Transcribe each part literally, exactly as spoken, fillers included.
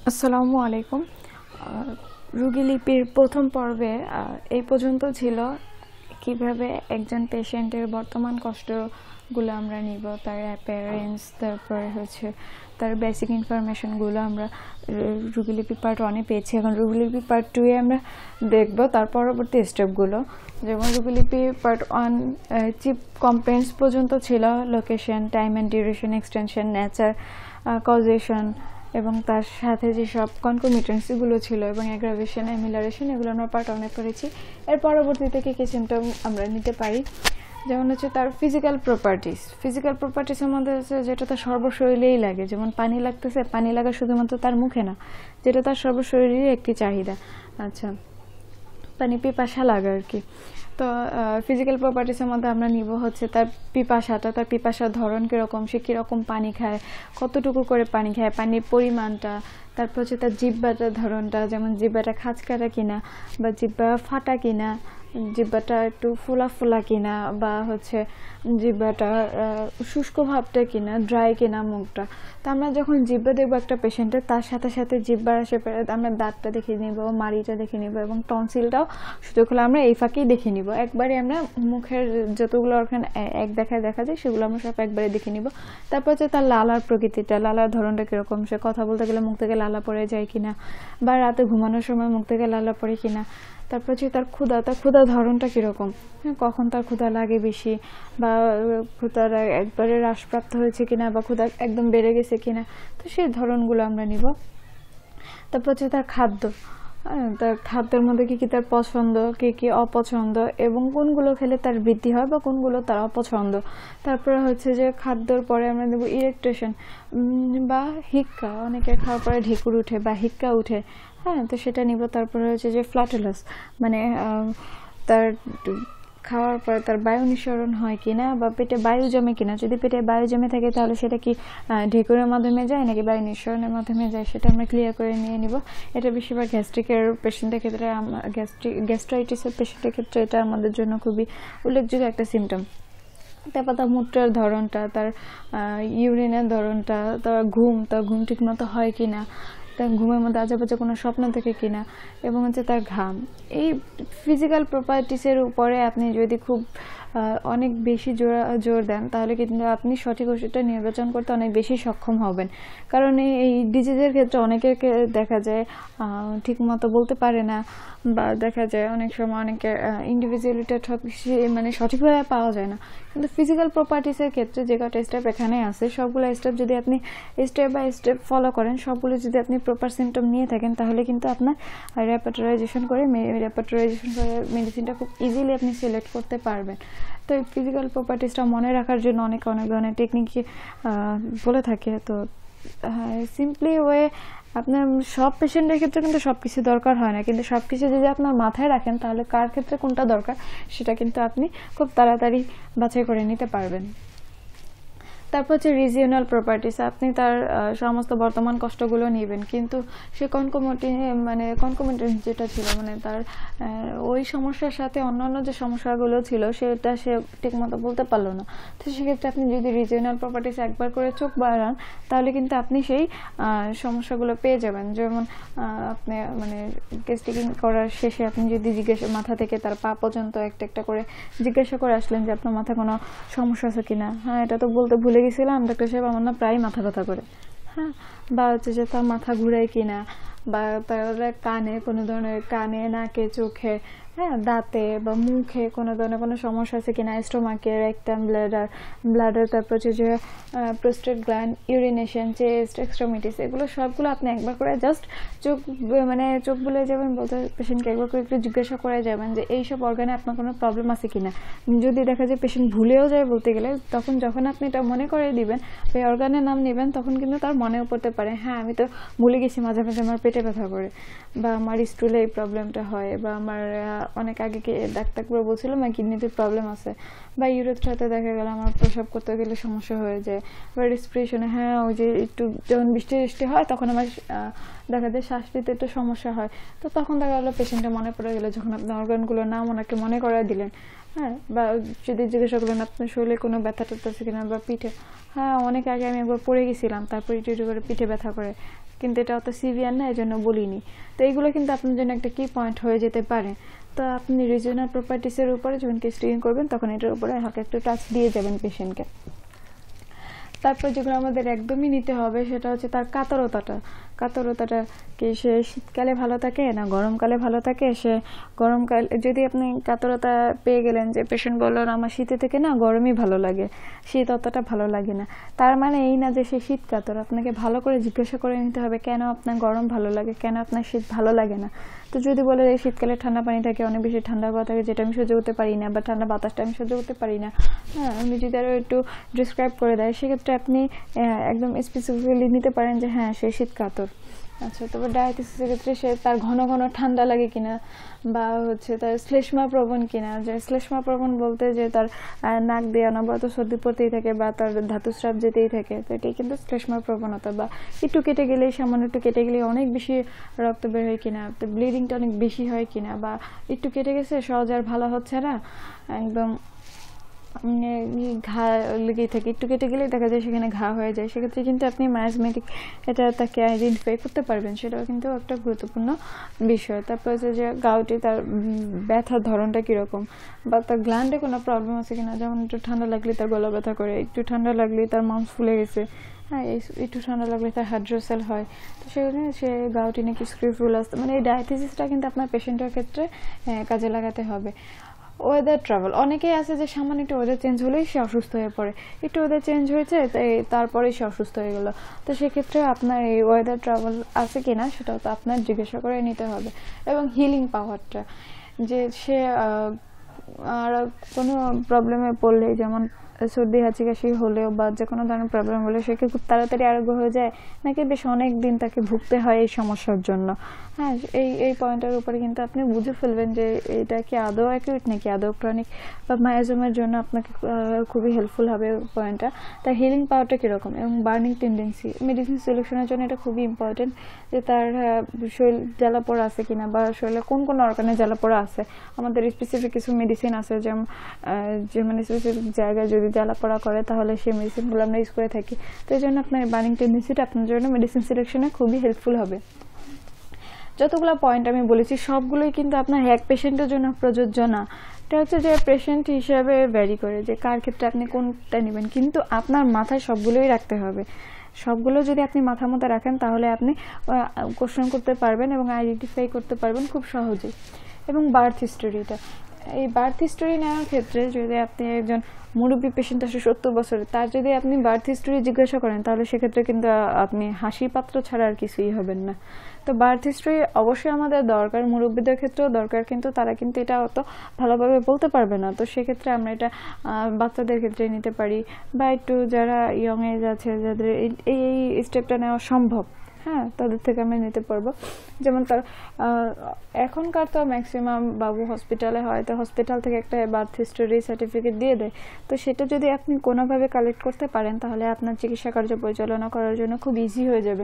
আসসালামু আলাইকুম। রোগী লিপির প্রথম পর্বে এই পর্যন্ত ছিল কিভাবে একজন পেশেন্টের বর্তমান কষ্টগুলো আমরা নিব, তার অ্যাপিয়ারেন্স, তারপরে হচ্ছে তার বেসিক ইনফরমেশনগুলো আমরা রোগী লিপি পার্ট ওয়ানে পেয়েছি। এখন রোগী লিপি পার্ট টু এ আমরা দেখব তার পরবর্তী স্টেপগুলো। যেমন রোগী লিপি পার্ট ওয়ান চিপ কম্প্রেন্স পর্যন্ত ছিল location, time and duration, extension, nature, causation এবং তার সাথে যেসব কনকমিটেন্সিগুলো ছিল এবং অ্যাগ্রাভেশন, অ্যামিলারেশন, এগুলো আমরা পার্ট ওয়ানে করেছি। এর পরবর্তীতে কী কী সিমটম আমরা নিতে পারি, যেমন হচ্ছে তার ফিজিক্যাল প্রপার্টিস। ফিজিক্যাল প্রপার্টিসের মধ্যে হচ্ছে যেটা তার সর্বশরীরেই লাগে, যেমন পানি লাগতেছে, পানি লাগা শুধুমাত্র তার মুখে না, যেটা তার সর্বশরীরের একটি চাহিদা। আচ্ছা, পানি পিপাসা লাগা আর কি। তো ফিজিক্যাল প্রপার্টিসের মধ্যে আমরা নিব হচ্ছে তার পিপাসাটা, তার পিপাসার ধরন কীরকম, সে কীরকম পানি খায়, কতটুকু করে পানি খায়, পানির পরিমাণটা, তারপর হচ্ছে তার জিহ্বাটার ধরনটা, যেমন জিহ্বাটা খাঁচকাটা কিনা বা জিহ্বা ফাটা কিনা, জিহ্বাটা একটু ফোলা ফোলা কিনা, বা হচ্ছে জিহ্বাটা শুষ্ক ভাবটা কিনা, ড্রাই কিনা মুখটা। তো আমরা যখন জিহ্বা দেখবো একটা পেশেন্টের, তার সাথে সাথে জিহ্বার আশেপাশে আমরা দাঁতটা দেখে নিব, মাড়িটা দেখে নিব এবং টনসিলটাও সুযোগ হলে আমরা এই ফাঁকেই দেখে নিব। একবারে আমরা মুখের যতগুলো অর্গান এক দেখায় দেখা যায় সেগুলো আমরা সব একবারে দেখে নিব। তারপর হচ্ছে তার লালার প্রকৃতিটা, লালার ধরনটা কীরকম, সে কথা বলতে গেলে মুখ থেকে লালা পড়ে যায় কিনা, বা রাতে ঘুমানোর সময় মুখ থেকে লালা পড়ে কিনা। তারপর হচ্ছে তার ক্ষুধা, তার ক্ষুধার ধরনটা কীরকম, কখন তার ক্ষুধা লাগে বেশি, বা ক্ষুধার একবারে হ্রাসপ্রাপ্ত হয়েছে কিনা, বা ক্ষুধা একদম বেড়ে গেছে কিনা। তো সেই ধরনগুলো আমরা নিব। তারপর হচ্ছে তার খাদ্য, তার খাদ্যের মধ্যে কী কী তার পছন্দ, কী কী অপছন্দ, এবং কোনগুলো খেলে তার বৃদ্ধি হয় বা কোনগুলো তার অপছন্দ। তারপরে হচ্ছে যে খাদ্যর পরে আমরা দেবো ইরেকটেশন বা হিক্কা, অনেকের খাওয়ার পরে ঢেকুর উঠে বা হিক্কা উঠে, হ্যাঁ, তো সেটা নিব। তারপরে হচ্ছে যে ফ্ল্যাটুলাস, মানে তার খাওয়ার পরে তার বায়ু নিঃসরণ হয় কিনা বা পেটে বায়ু জমে কিনা। যদি পেটে বায়ু জমে থাকে তাহলে সেটা কি ঢেকুরের মাধ্যমে যায় নাকি বায়ু নিঃসরণের মাধ্যমে যায়, সেটা আমরা ক্লিয়ার করে নিয়ে নিব। এটা বেশিরভাগ গ্যাস্ট্রিকের পেশেন্টের ক্ষেত্রে, গ্যাস্ট্রিক গ্যাস্ট্রাইটিসের পেশেন্টের ক্ষেত্রে এটা আমাদের জন্য খুবই উল্লেখযোগ্য একটা সিমটম। তারপর তার মূত্রের ধরনটা, তার ইউরিনের ধরনটা, তার ঘুম, তার ঘুম ঠিক মতো হয় কিনা, তার ঘুমের মধ্যে আজেবাজে কোনো স্বপ্ন থাকে কিনা, এবং হচ্ছে তার ঘাম। এই ফিজিক্যাল প্রপার্টিসের উপরে আপনি যদি খুব অনেক বেশি জোর জোর দেন তাহলে কিন্তু আপনি সঠিক ওষুধটা নির্বাচন করতে অনেক বেশি সক্ষম হবেন। কারণ এই ডিজিজের ক্ষেত্রে অনেকের দেখা যায় ঠিক মতো বলতে পারে না, বা দেখা যায় অনেক সময় অনেকের ইন্ডিভিজুয়ালিটা মানে সঠিকভাবে পাওয়া যায় না। কিন্তু ফিজিক্যাল প্রপার্টিসের ক্ষেত্রে যে কটা স্টেপ এখানে আছে, সবগুলো স্টেপ যদি আপনি স্টেপ বাই স্টেপ ফলো করেন, সবগুলো যদি আপনি প্রপার সিমটম নিয়ে থাকেন, তাহলে কিন্তু আপনার রেপার্টরাইজেশন করে রেপার্টরাইজেশন করে মেডিসিনটা খুব ইজিলি আপনি সিলেক্ট করতে পারবেন। তো এই ফিজিক্যাল প্রপার্টিসটা মনে রাখার জন্য অনেক অনেক ধরনের টেকনিক বলে থাকে। তো সিম্পলি ওয়ে আপনার সব পেশেন্টের ক্ষেত্রে কিন্তু সব কিছু দরকার হয় না, কিন্তু সব কিছু যদি আপনার মাথায় রাখেন তাহলে কার ক্ষেত্রে কোনটা দরকার সেটা কিন্তু আপনি খুব তাড়াতাড়ি বাছাই করে নিতে পারবেন। তারপর হচ্ছে রিজিওনাল প্রপার্টিস, আপনি তার সমস্ত বর্তমান কষ্টগুলো নেবেন, কিন্তু সে কনকমিটেন্স মানে কনকমিটেন্স যেটা ছিল, মানে তার ওই সমস্যার সাথে অন্যান্য যে সমস্যাগুলো ছিল সেটা সে ঠিকমতো বলতে পারলো না। তো সেক্ষেত্রে আপনি যদি রিজিওনাল প্রপার্টিস একবার করে চোখ বাড়ান তাহলে কিন্তু আপনি সেই সমস্যাগুলো পেয়ে যাবেন। যেমন আপনি মানে টেস্টিং করার শেষে আপনি যদি জিজ্ঞাসা মাথা থেকে তার পা পর্যন্ত একটা একটা করে জিজ্ঞাসা করে আসলেন যে আপনার মাথায় কোনো সমস্যা আছে কিনা, হ্যাঁ এটা তো বলতে ভুলে গেছিলাম ডাক্তার সাহেব, আমার না প্রায় মাথা ব্যথা করে, হ্যাঁ, বা হচ্ছে যে তার মাথা ঘুরায় কিনা, বা তার কানে কোনো ধরনের, কানে, নাকে, চোখে, হ্যাঁ, দাঁতে বা মুখে কোনো ধরনের কোনো সমস্যা আছে কিনা, স্টোমাকে, রেকটাম, ব্লাডার ব্লাডার তারপর হচ্ছে যে prostate gland, urination, chest, extremities, এগুলো সবগুলো আপনি একবার করে জাস্ট চোখ মানে চোখ বুলে যাবেন, বলতে পেশেন্টকে একবার করে একটু জিজ্ঞাসা করে যাবেন যে এইসব অর্গানে আপনার কোনো প্রবলেম আছে কিনা। যদি দেখা যায় পেশেন্ট ভুলেও যায় বলতে গেলে, তখন যখন আপনি এটা মনে করে দিবেন, এই অর্গানের নাম নেবেন, তখন কিন্তু তার মনেও পড়তে পারে, হ্যাঁ আমি তো ভুলে গেছি, মাঝে মাঝে আমার পেটে ব্যথা করে, বা আমার স্টুলে এই প্রবলেমটা হয়, বা আমার অনেক আগে কি ডাক্তারগুলো বলছিল আমার কিডনিতে প্রবলেম আছে, বা ইউরেথ্রাতে দেখা গেল আমার প্রসাব করতে গেলে সমস্যা হয়ে যায়, বা রেসপিরেশনে, হ্যাঁ ওই যে একটু যখন বৃষ্টি বৃষ্টি হয় তখন আমার দেখা যায় শ্বাস নিতে একটু সমস্যা হয়। তো তখন দেখা গেলো পেশেন্টের মনে পড়ে গেলো, যখন আপনার অর্গানগুলোর নাম ওনাকে মনে করায় দিলেন, হ্যাঁ, বা যদি জিজ্ঞাসা করলেন আপনার শরীরে কোনো ব্যথা ট্যাথা আছে কিনা বা পিঠে, হ্যাঁ অনেক আগে আমি একবার পড়ে গেছিলাম, তারপর একটু একটু করে পিঠে ব্যথা করে, কিন্তু এটা অত সিভিয়ার না, এই জন্য বলিনি। তো এইগুলো কিন্তু আপনার জন্য একটা কি পয়েন্ট হয়ে যেতে পারে। তো আপনি রিজনাল প্রপার্টিসের উপরে যখন কেসটিং করবেন তখন এটার উপরে হালকা একটু টাচ দিয়ে যাবেন পেশেন্টকে। তারপর যেগুলো আমাদের একদমই নিতে হবে সেটা হচ্ছে তার কাতরতাটা। কাতরতাটা কি সে শীতকালে ভালো থাকে না গরমকালে ভালো থাকে। সে গরমকাল যদি আপনি কাতরতা পেয়ে গেলেন যে পেশেন্ট বললেন আমার শীতে থেকে না গরমই ভালো লাগে, শীত অতটা ভালো লাগে না, তার মানে এই না যে সে শীত কাতর। আপনাকে ভালো করে জিজ্ঞাসা করে নিতে হবে কেন আপনার গরম ভালো লাগে, কেন আপনার শীত ভালো লাগে না। তো যদি বলে এই শীতকালে ঠান্ডা পানি থাকে, অনেক বেশি ঠান্ডা হাওয়া থাকে যেটা আমি সহ্য করতে পারি না, বা ঠান্ডা বাতাসটা আমি সহ্য করতে পারি না, হ্যাঁ আমি যদি আরও একটু ডিসক্রাইব করে দেয় সেক্ষেত্রে আপনি একদম স্পেসিফিক্যালি নিতে পারেন যে হ্যাঁ সে শীত কাতর। আচ্ছা, তবে ডায়াবেটিসের ক্ষেত্রে সে তার ঘন ঘন ঠান্ডা লাগে কিনা, বা হচ্ছে তার শ্লেষ্মা প্রবণ কিনা। যে শ্লেষ্মা প্রবণ বলতে যে তার নাক দিয়ে অনবরত সর্দি পড়তেই থাকে বা তার ধাতুস্রাব যেতেই থাকে, তো এটাই কিন্তু শ্লেষ্মা প্রবণতা। বা একটু কেটে গেলেই, সামান্য একটু কেটে গেলেই অনেক বেশি রক্ত বের হয় কিনা, তো ব্লিডিংটা অনেক বেশি হয় কিনা, বা একটু কেটে গেছে সহজে আর ভালো হচ্ছে না, একদম ঘা লেগেই থাকে, একটু কেটে গেলেই দেখা যায় সেখানে ঘা হয়ে যায়, সেক্ষেত্রে কিন্তু আপনি মায়াজমেটিক এটা তাকে আইডেন্টিফাই করতে পারবেন, সেটাও কিন্তু একটা গুরুত্বপূর্ণ বিষয়। তারপর হচ্ছে যে গাউটি তার ব্যথার ধরনটা কীরকম, বা তার গ্ল্যান্ডে কোনো প্রবলেম আছে কিনা, যেমন একটু ঠান্ডা লাগলে তার গলা ব্যথা করে, একটু ঠান্ডা লাগলে তার মাংস ফুলে গেছে, হ্যাঁ একটু ঠান্ডা লাগলে তার হাইড্রোসেল হয়, তো সেখানে সে গাউটি নাকি স্ক্রিফুল আসতে, মানে এই ডায়াবেটিসটা কিন্তু আপনার পেশেন্টের ক্ষেত্রে কাজে লাগাতে হবে। ওয়েদার ট্রাভেল, অনেকেই আছে যে সামান্য একটু ওয়েদার চেঞ্জ হলেই সে অসুস্থ হয়ে পড়ে, একটু ওয়েদার চেঞ্জ হয়েছে তাই তারপরেই সে অসুস্থ হয়ে গেল। তো সেক্ষেত্রে আপনার এই ওয়েদার ট্রাভেল আছে কিনা সেটাও তো আপনার জিজ্ঞাসা করে নিতে হবে। এবং হিলিং পাওয়ারটা, যে সে আর কোনো প্রবলেমে পড়লে, যেমন সর্দি হাঁচি কাশি হলেও বা যে কোনো ধরনের প্রবলেম হলে সে কি খুব তাড়াতাড়ি আরোগ্য হয়ে যায়, নাকি বেশ অনেক দিন তাকে ভুগতে হয় এই সমস্যার জন্য। হ্যাঁ, এই এই পয়েন্টের উপরে কিন্তু আপনি বুঝে ফেলবেন যে এটা কি আদৌ অ্যাকিউট নাকি আদৌ ক্রনিক বা মায়াজমের জন্য আপনাকে খুবই হেল্পফুল হবে পয়েন্টটা। তার হিলিং পাওয়ারটা কীরকম এবং বার্নিং টেন্ডেন্সি, মেডিসিন সিলেকশনের জন্য এটা খুবই ইম্পর্টেন্ট, যে তার শরীর জ্বালাপোড়া আছে কিনা, বা শরীরে কোন কোন অর্গানে জ্বালাপোড়া আছে। আমাদের স্পেসিফিক কিছু মেডিসিন আছে যেমন যে মানে স্পেসিফিক জায়গায় যদি জ্বালাপোড়া করে তাহলে সেই মেডিসিনগুলো আমরা ইউজ করে থাকি। তো এই জন্য আপনার বার্নিং টেন্ডেন্সিটা আপনার জন্য মেডিসিন সিলেকশনে খুবই হেল্পফুল হবে। যতগুলো পয়েন্ট আমি বলেছি সবগুলোই কিন্তু আপনার এক পেশেন্টের জন্য প্রযোজ্য না, এটা হচ্ছে যে পেশেন্ট হিসাবে ভ্যারি করে যে কার ক্ষেত্রে আপনি কোনটা নেবেন, কিন্তু আপনার মাথায় সবগুলোই রাখতে হবে। সবগুলো যদি আপনি মাথার মধ্যে রাখেন তাহলে আপনি কোশ্চেন করতে পারবেন এবং আইডেন্টিফাই করতে পারবেন খুব সহজেই। এবং বার্থ হিস্টোরিটা, এই বার্থ হিস্টোরি নেওয়ার ক্ষেত্রে যদি আপনি একজন মুরব্বী পেশেন্ট আসে সত্তর বছরে, তার যদি আপনি বার্থ হিস্টোরি জিজ্ঞাসা করেন তাহলে সেক্ষেত্রে কিন্তু আপনি হাসি পাত্র ছাড়া আর কিছুই হবেন না। তো বার্থ হিস্ট্রি অবশ্যই আমাদের দরকার, মুরব্বীদের ক্ষেত্রেও দরকার, কিন্তু তারা কিন্তু এটা অত ভালোভাবে বলতে পারবে না। তো সেক্ষেত্রে আমরা এটা বাচ্চাদের ক্ষেত্রে নিতে পারি, বা একটু যারা ইয়ং এজ আছে যাদের এই এই স্টেপটা নেওয়া সম্ভব, হ্যাঁ তাদের থেকে আমরা নিতে পারবো। যেমন তার এখনকার তো ম্যাক্সিমাম বাবু হসপিটালে হয়, তো হসপিটাল থেকে একটা বার্থ হিস্টোরি সার্টিফিকেট দিয়ে দেয়, তো সেটা যদি আপনি কোনোভাবে কালেক্ট করতে পারেন তাহলে আপনার চিকিৎসা কার্য পরিচালনা করার জন্য খুব ইজি হয়ে যাবে।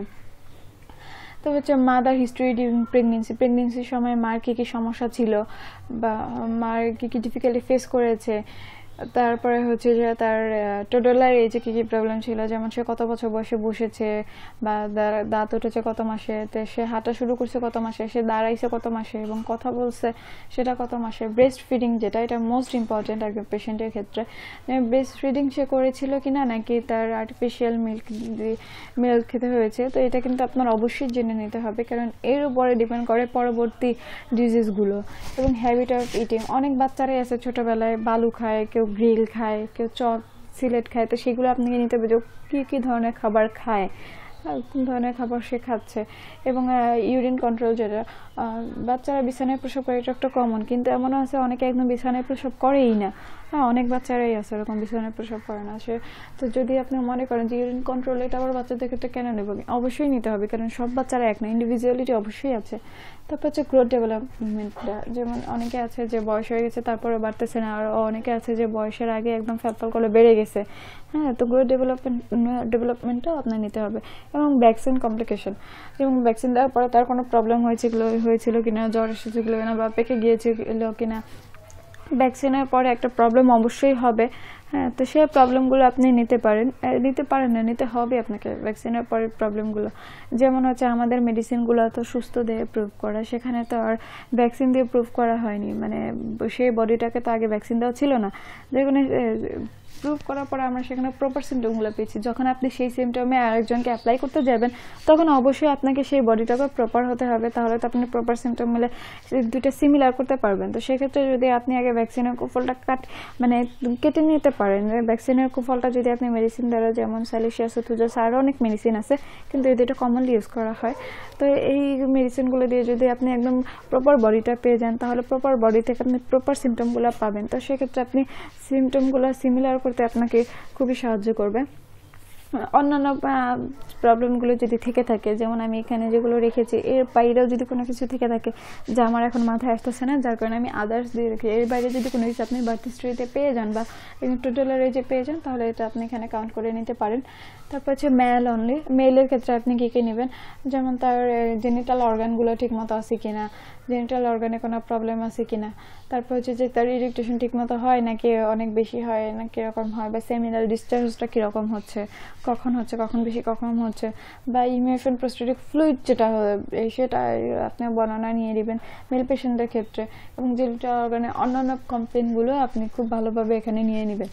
তো হচ্ছে মাদার হিস্ট্রি ডিউরিং প্রেগনেন্সি, প্রেগনেন্সির সময় মার কী কী সমস্যা ছিল বা মার কী কী ডিফিকাল্টি ফেস করেছে, তারপরে হচ্ছে যে তার টোডলার এজে কী কী প্রবলেম ছিল, যেমন সে কত বছর বয়সে বসেছে বা দাঁত উঠেছে কত মাসে, তো সে হাঁটা শুরু করছে কত মাসে, সে দাঁড়াইছে কত মাসে এবং কথা বলছে সেটা কত মাসে। ব্রেস্ট ফিডিং যেটা, এটা মোস্ট ইম্পর্টেন্ট একজন পেশেন্টের ক্ষেত্রে, ব্রেস্ট ফিডিং সে করেছিল কিনা নাকি তার আর্টিফিশিয়াল মিল্ক মিল্ক খেতে হয়েছে, তো এটা কিন্তু আপনার অবশ্যই জেনে নিতে হবে, কারণ এর উপরে ডিপেন্ড করে পরবর্তী ডিজিজগুলো। এবং হ্যাবিট অফ ইটিং, অনেক বাচ্চারাই আছে ছোটোবেলায় বালু খায়, কেউ গ্রিল খায়, কেউ চপ সিলেট খায়, তো সেগুলো আপনাকে নিতে হবে যে কী কী ধরনের খাবার খায়, কোন ধরনের খাবার সে খাচ্ছে। এবং ইউরিন কন্ট্রোল, যেটা বাচ্চারা বিছানায় প্রসব করে এটা একটা কমন, কিন্তু এমনও আছে অনেকে একদম বিছানায় প্রসব করেই না, হ্যাঁ অনেক বাচ্চারাই আছে এরকম বিছানায় প্রসব করে না সে। তো যদি আপনি মনে করেন যে ইউরিন কন্ট্রোল এটা আবার বাচ্চাদের ক্ষেত্রে কেন নেব, অবশ্যই নিতে হবে, কারণ সব বাচ্চারা এক না, ইন্ডিভিজুয়ালিটি অবশ্যই আছে। তারপর হচ্ছে গ্রোথ ডেভেলপমেন্টটা, যেমন অনেকে আছে যে বয়স হয়ে গেছে তারপরে বাড়তেছে না, আর অনেকে আছে যে বয়সের আগে একদম ফ্যালফাল করে বেড়ে গেছে, হ্যাঁ তো গ্রোথ ডেভেলপমেন্ট ডেভেলপমেন্টটাও আপনার নিতে হবে। এবং ভ্যাকসিন কমপ্লিকেশন, এবং ভ্যাকসিন দেওয়ার পরে তার কোনো প্রবলেম হয়েছিল হয়েছিল কিনা, জ্বর এসেছিল কিনা বা পেকে গিয়েছিল কিনা, ভ্যাকসিনের পরে একটা প্রবলেম অবশ্যই হবে। হ্যাঁ, তো সেই প্রবলেমগুলো আপনি নিতে পারেন, নিতে পারেন না, নিতে হবে আপনাকে ভ্যাকসিনের পরে প্রবলেমগুলো। যেমন হচ্ছে আমাদের মেডিসিনগুলো তো সুস্থ দিয়ে প্রুভ করা, সেখানে তো আর ভ্যাকসিন দিয়ে প্রুভ করা হয়নি, মানে সেই বডিটাকে তো আগে ভ্যাকসিন দেওয়া ছিল না। যেখানে প্রুভ করার পরে আমরা সেখানে প্রপার সিমটমগুলো পেয়েছি। যখন আপনি সেই সিমটমে আরেকজনকে অ্যাপ্লাই করতে যাবেন তখন অবশ্যই আপনাকে সেই বডিটাকে প্রপার হতে হবে, তাহলে তো আপনি প্রপার সিমটম মিলে দুইটা সিমিলার করতে পারবেন। তো সেক্ষেত্রে যদি আপনি আগে ভ্যাকসিনের কুফলটা কাট মানে কেটে নিতে পারেন, ভ্যাকসিনের কুফলটা যদি আপনি মেডিসিন দ্বারা, যেমন স্যালিসিয়াস, থুজাস, আরও অনেক মেডিসিন আছে কিন্তু এই দুটো কমনলি ইউজ করা হয়। তো এই মেডিসিনগুলো দিয়ে যদি আপনি একদম প্রপার বডিটা পেয়ে যান তাহলে প্রপার বডি থেকে আপনি প্রপার সিমটমগুলো পাবেন। তো সেক্ষেত্রে আপনি সিমটমগুলো সিমিলার করতে আপনাকে খুবই সাহায্য করবে। অন্যান্য প্রবলেমগুলো যদি থেকে থাকে, যেমন আমি এখানে যেগুলো রেখেছি এর বাইরেও যদি কোনো কিছু থেকে থাকে যা আমার এখন মাথায় আসতেছে না, যার কারণে আমি আদার্স দিয়ে রেখে, এর বাইরে যদি কোনো কিছু আপনি বার্থ হিস্ট্রিতে পেয়ে যান বা টোটাল এজে পেয়ে যান তাহলে এটা আপনি এখানে কাউন্ট করে নিতে পারেন। তারপর হচ্ছে মেল অনলি, মেলের ক্ষেত্রে আপনি কী কী নেবেন, যেমন তার জেনিটাল অর্গানগুলো ঠিকমতো আছে কিনা, জেনিটাল অর্গানে কোনো প্রবলেম আছে কিনা, তারপর হচ্ছে যে তার ইরিটেশন ঠিকমতো হয় নাকি অনেক বেশি হয় না কীরকম হয়, বা সেমিনাল ডিসচার্জটা কীরকম হচ্ছে, কখন হচ্ছে, কখন বেশি কখন হচ্ছে, বা ইমিউশন প্রোস্টেটিক ফ্লুইড যেটা সেটা আপনি বর্ণনা নিয়ে নেবেন মেল পেশেন্টদের ক্ষেত্রে, এবং জেনিটাল অর্গানে অন্যান্য কমপ্লেনগুলো আপনি খুব ভালোভাবে এখানে নিয়ে নেবেন।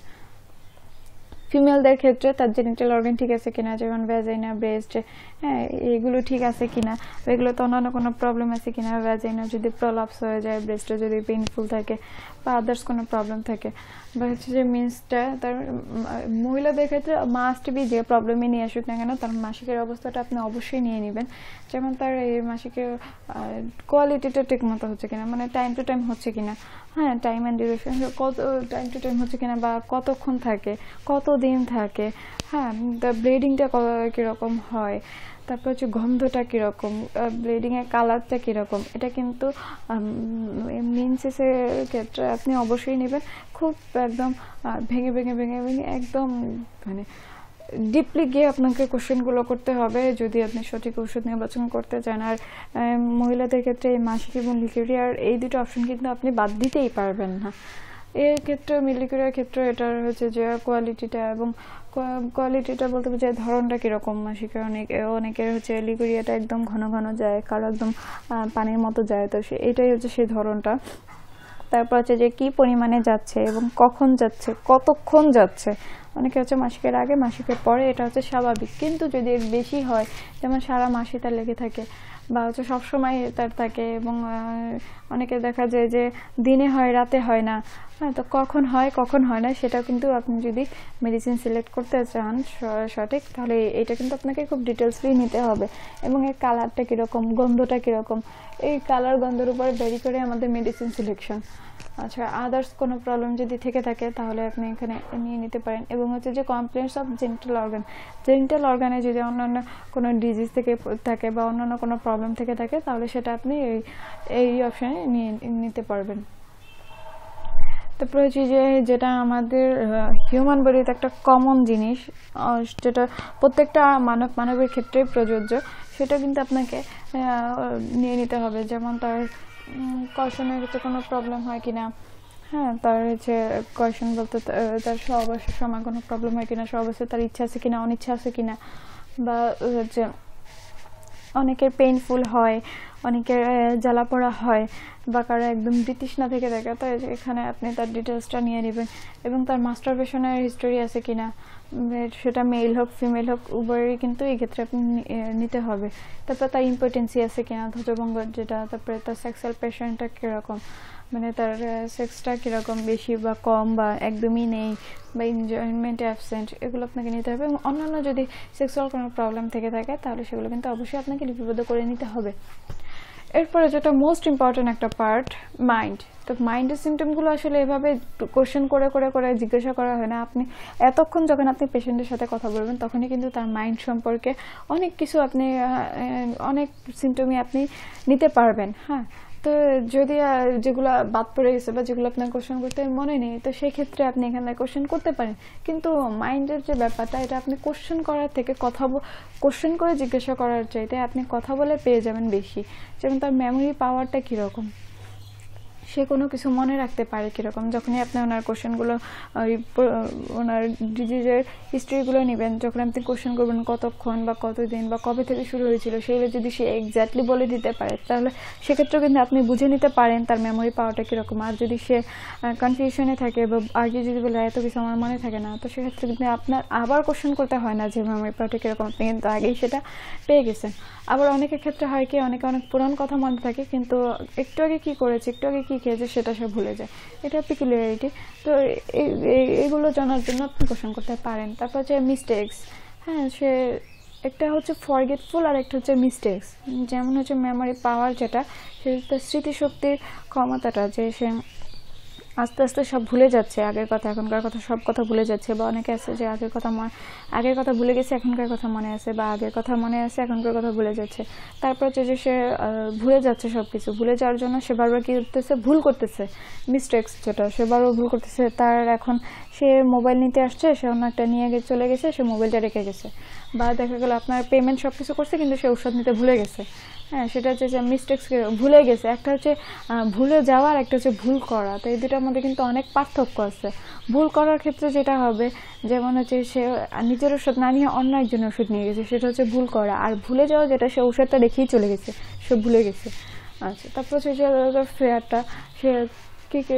ফিমেলদের ক্ষেত্রে তার জেনিটাল অর্গান ঠিক আছে কিনা, যেমন ভ্যাজাইনা, ব্রেস্ট, হ্যাঁ এগুলো ঠিক আছে কিনা, এগুলোতে অন্যান্য কোনো প্রবলেম আছে কিনা, ভ্যাজাইনা যদি প্রলাপস হয়ে যায়, ব্রেস্টে যদি পেইনফুল থাকে বা আদার্স কোনো প্রবলেম থাকে, বা হচ্ছে যে মিন্সটা তার মহিলাদের ক্ষেত্রে মাস্ট বি যে প্রবলেমই নিয়ে আসুক না কেন তার মাসিকের অবস্থাটা আপনি অবশ্যই নিয়ে নেবেন। যেমন তার এই মাসিকের কোয়ালিটিটা ঠিক মতো হচ্ছে কিনা, মানে টাইম টু টাইম হচ্ছে কিনা, হ্যাঁ টাইম অ্যান্ড ডিউরেশন কত টাইম টু টাইম হচ্ছে কিনা, বা কতক্ষণ থাকে, কত দিন থাকে, হ্যাঁ ব্লিডিংটা কীরকম হয়, তারপর হচ্ছে গন্ধটা কীরকম, ব্লিডিংয়ের কালারটা কীরকম, এটা কিন্তু মিনসেসের ক্ষেত্রে আপনি অবশ্যই নেবেন। খুব একদম ভেঙে ভেঙে ভেঙে ভেঙে একদম মানে ডিপলি গিয়ে আপনাকে কোশ্চেনগুলো করতে হবে যদি আপনি সঠিক ওষুধ নির্বাচন করতে চান। আর মহিলাদের ক্ষেত্রে এই মাসিক এবং লিকুরিয়ার এই দুটো অপশন কিন্তু আপনি বাদ দিতেই পারবেন না। এর ক্ষেত্রে মিলিকুরিয়ার ক্ষেত্রে এটার হচ্ছে যে কোয়ালিটিটা এবং কোয়ালিটিটা বলতে বোঝায় ধরনটা কীরকম মাসিকের, অনেক অনেকের হচ্ছে লিকুরিয়াটা একদম ঘন ঘন যায়, কারো একদম পানির মতো যায়, তো সে এটাই হচ্ছে সেই ধরনটা। তারপর হচ্ছে যে কী পরিমাণে যাচ্ছে এবং কখন যাচ্ছে, কতক্ষণ যাচ্ছে, অনেকে হচ্ছে মাসিকের আগে মাসিকের পরে, এটা হচ্ছে স্বাভাবিক। কিন্তু যদি এর বেশি হয়, যেমন সারা মাসই তার লেগে থাকে বা হচ্ছে সবসময় তার থাকে, এবং অনেকে দেখা যায় যে দিনে হয় রাতে হয় না, হ্যাঁ তো কখন হয় কখন হয় না সেটা কিন্তু আপনি যদি মেডিসিন সিলেক্ট করতে চান সঠিক, তাহলে এটা কিন্তু আপনাকে খুব ডিটেলসলি নিতে হবে। এবং এর কালারটা কীরকম, গন্ধটা কীরকম, এই কালার গন্ধের উপরে ভ্যারি করে আমাদের মেডিসিন সিলেকশন। আচ্ছা আদার্স কোনো প্রবলেম যদি থেকে থাকে তাহলে আপনি এখানে নিয়ে নিতে পারেন। এবং হচ্ছে যে complaints of genital organ, genital অর্গানে যদি অন্যান্য কোনো ডিজিজ থেকে থাকে বা অন্যান্য কোনো প্রবলেম থেকে থাকে তাহলে সেটা আপনি এই এই অপশানে নিয়ে নিতে পারবেন। তারপরে হচ্ছে যে যেটা আমাদের হিউম্যান বডিতে একটা কমন জিনিস, যেটা প্রত্যেকটা মানব মানবের ক্ষেত্রেই প্রযোজ্য, সেটা কিন্তু আপনাকে নিয়ে নিতে হবে। যেমন তার কর্ষণের ক্ষেত্রে কোনো প্রবলেম হয় কিনা, হ্যাঁ তার হচ্ছে কর্ষণ বলতে তার সহবাসের সময় কোনো প্রবলেম হয় কিনা, সহবাসে তার ইচ্ছা আছে কিনা, অনিচ্ছা আছে কিনা, বা হচ্ছে অনেকের পেইনফুল হয়, অনেকের জ্বালা পোড়া হয়, বা কারো একদম বিতৃষ্ণা থেকে থাকে, তো এখানে আপনি তার ডিটেলসটা নিয়ে নেবেন। এবং তার মাস্টারবেশনের হিস্টোরি আছে কিনা, সেটা মেল হোক ফিমেল হোক উভয়েরই কিন্তু এই ক্ষেত্রে আপনি নিতে হবে। তারপর তার ইম্পর্টেন্সি আছে কিনা, ধ্বজভঙ্গ যেটা, তারপরে তার সেক্সুয়াল প্রেশারটা কীরকম, মানে তার সেক্সটা কীরকম, বেশি বা কম বা একদমই নেই বা এনজয়মেন্ট অ্যাবসেন্ট, এগুলো আপনাকে নিতে হবে। এবং অন্যান্য যদি সেক্সুয়াল কোনো প্রবলেম থেকে থাকে তাহলে সেগুলো কিন্তু অবশ্যই আপনাকে লিপিবদ্ধ করে নিতে হবে। এরপরে যেটা মোস্ট ইম্পর্টেন্ট একটা পার্ট, মাইন্ড। তো মাইন্ডের সিমটমগুলো আসলে এভাবে কোশ্চেন করে করে করে জিজ্ঞাসা করা হয় না। আপনি এতক্ষণ যখন আপনি পেশেন্টের সাথে কথা বলবেন তখনই কিন্তু তার মাইন্ড সম্পর্কে অনেক কিছু আপনি অনেক সিমটমই আপনি নিতে পারবেন। হ্যাঁ তো যদি যেগুলো বাদ পড়ে গেছে বা যেগুলো আপনার কোশ্চেন করতে মনে নেই, তো সেই ক্ষেত্রে আপনি এখানে কোশ্চেন করতে পারেন। কিন্তু মাইন্ডের যে ব্যাপারটা, এটা আপনি কোশ্চেন করার থেকে কথা কোশ্চেন করে জিজ্ঞাসা করার চাইতে আপনি কথা বলে পেয়ে যাবেন বেশি। যেমন তার মেমোরি পাওয়ারটা কীরকম, সে কোনো কিছু মনে রাখতে পারে কীরকম। যখনই আপনি ওনার কোশ্চেনগুলো ওনার ডিজিজের হিস্ট্রিগুলো নেবেন, যখন আপনি কোশ্চেন করবেন কতক্ষণ বা কতদিন বা কবে থেকে শুরু হয়েছিল, সেগুলো যদি সে এক্স্যাক্টলি বলে দিতে পারে, তাহলে সেক্ষেত্রেও কিন্তু আপনি বুঝে নিতে পারেন তার মেমোরি পাওয়ারটা কীরকম। আর যদি সে কনফিউশনে থাকে বা আগে যদি বলে এত কিছু আমার মনে থাকে না, তো সেক্ষেত্রে কিন্তু আপনার আবার কোশ্চেন করতে হয় না যে মেমোরি পাওয়ারটা কীরকম, আপনি কিন্তু আগেই সেটা পেয়ে গেছেন। আবার অনেকের ক্ষেত্রে হয় কি, অনেকে অনেক পুরান কথা মনে থাকে, কিন্তু একটু আগে কী করেছে, একটু আগে কী খেয়েছে সেটা সে ভুলে যায়। এটা পিকুলিয়ারিটি। তো এগুলো জানার জন্য আপনি কোশ্চেন করতে পারেন। তারপর হচ্ছে মিস্টেক্স। হ্যাঁ, সে একটা হচ্ছে ফরগেটফুল আর একটা হচ্ছে মিস্টেক্স। যেমন হচ্ছে মেমোরি পাওয়ার, যেটা সেটা স্মৃতিশক্তির ক্ষমতাটা, যে সে আস্তে আস্তে সব ভুলে যাচ্ছে, আগের কথা এখনকার কথা সব কথা ভুলে যাচ্ছে। বা অনেকে আছে যে আগের কথা আগের কথা ভুলে গেছে, এখনকার কথা মনে আছে, বা আগের কথা মনে আছে, এখনকার কথা ভুলে যাচ্ছে। তারপর হচ্ছে যে সে ভুলে যাচ্ছে সব কিছু, ভুলে যাওয়ার জন্য সে বারবার কী করতেছে, ভুল করতেছে, মিস্টেক্স যেটা, সে বারবার ভুল করতেছে। তার এখন সে মোবাইল নিতে আসছে, সে অন্য একটা নিয়ে গিয়ে চলে গেছে, সে মোবাইলটা রেখে গেছে। বা দেখা গেল আপনার পেমেন্ট সব কিছু করছে, কিন্তু সে ঔষধ নিতে ভুলে গেছে। হ্যাঁ, সেটা হচ্ছে যে মিস্টেক্স, ভুলে গেছে। একটা হচ্ছে ভুলে যাওয়ার, একটা হচ্ছে ভুল করা। তো এই দুটার মধ্যে কিন্তু অনেক পার্থক্য আছে। ভুল করার ক্ষেত্রে যেটা হবে, যেমন হচ্ছে সে নিজের ওষুধ না নিয়ে অন্য একজনের ওষুধ নিয়ে গেছে, সেটা হচ্ছে ভুল করা। আর ভুলে যাওয়া যেটা, সে ওষুধটা রেখেই চলে গেছে, সে ভুলে গেছে। আচ্ছা, তারপর হচ্ছে যে ফেয়ারটা, সে কী কী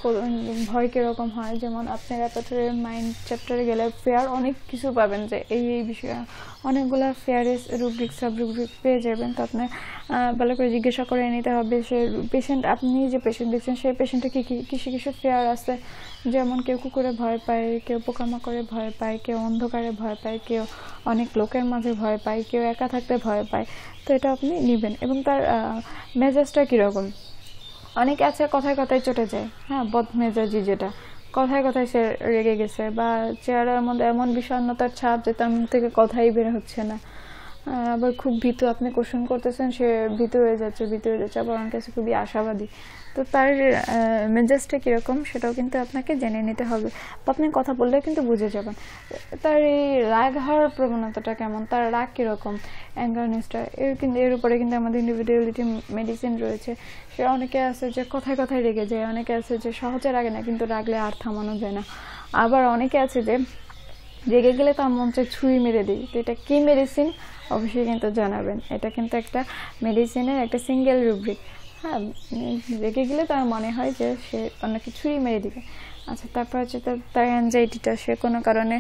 ভয় কীরকম হয়। যেমন আপনি র্যাপার্টরির মাইন্ড চ্যাপ্টারে গেলে ফেয়ার অনেক কিছু পাবেন, যে এই এই বিষয়ে অনেকগুলো ফেয়ারের রুব্রিক সাব রুব্রিক পেয়ে যাবেন। তো আপনার ভালো করে জিজ্ঞাসা করে নিতে হবে সে পেশেন্ট, আপনি যে পেশেন্ট দেখছেন সেই পেশেন্টে কী কী কিসে কিসে ফেয়ার আছে। যেমন কেউ কুকুরে ভয় পায়, কেউ পোকামাকড়ে ভয় পায়, কেউ অন্ধকারে ভয় পায়, কেউ অনেক লোকের মাঝে ভয় পায়, কেউ একা থাকতে ভয় পায়। তো এটা আপনি নেবেন। এবং তার মেজাজটা কীরকম। অনেকে আছে কথায় কথায় চটে যায়, হ্যাঁ, বদমেজাজি, যেটা কথায় কথায় সে রেগে গেছে, বা চেহারার মধ্যে এমন বিষণ্ণতার ছাপ যে তার মুখ থেকে কথাই বের হচ্ছে না। আবার খুব ভীতু, আপনি কোশ্চেন করতেছেন, সে ভীতু হয়ে যাচ্ছে ভীতু হয়ে যাচ্ছে আবার আমার কাছে খুবই আশাবাদী। তো তার মেজাজটা কীরকম সেটাও কিন্তু আপনাকে জেনে নিতে হবে। আপনি কথা বললে কিন্তু বুঝে যাবেন তার এই রাগ হওয়ার প্রবণতাটা কেমন, তার রাগ কীরকম, অ্যাঙ্গারনেসটা, এর কিন্তু এর উপরে কিন্তু আমাদের ইন্ডিভিজুয়ালিটি মেডিসিন রয়েছে। সে অনেকে আছে যে কথায় কথায় রেগে যায়, অনেকে আছে যে সহজে রাগে না, কিন্তু রাগলে আর থামানো যায় না। আবার অনেকে আছে যে রেগে গেলে তার মন চায় ছুরি মেরে দিই। তো এটা কী মেডিসিন অবশ্যই কিন্তু জানাবেন। এটা কিন্তু একটা মেডিসিনের একটা সিঙ্গেল রুব্রিক। হ্যাঁ, রেগে গেলে তার মনে হয় যে সে অনেকে ছুরি মেরে দিবে। আচ্ছা, তারপর হচ্ছে তার অ্যাংজাইটিটা, সে কোনো কারণে